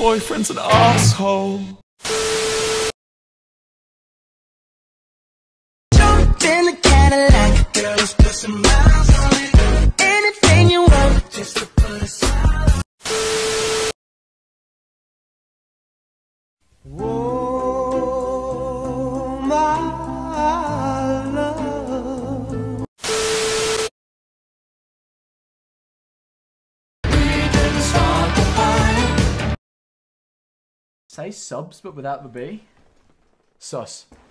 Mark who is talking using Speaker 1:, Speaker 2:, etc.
Speaker 1: boyfriend's an asshole.
Speaker 2: Jump in the Cadillac, girl, let's put some miles on it. Anything you want, just to put a smile on. Whoa, my love.
Speaker 3: Say subs but without the B. Sus.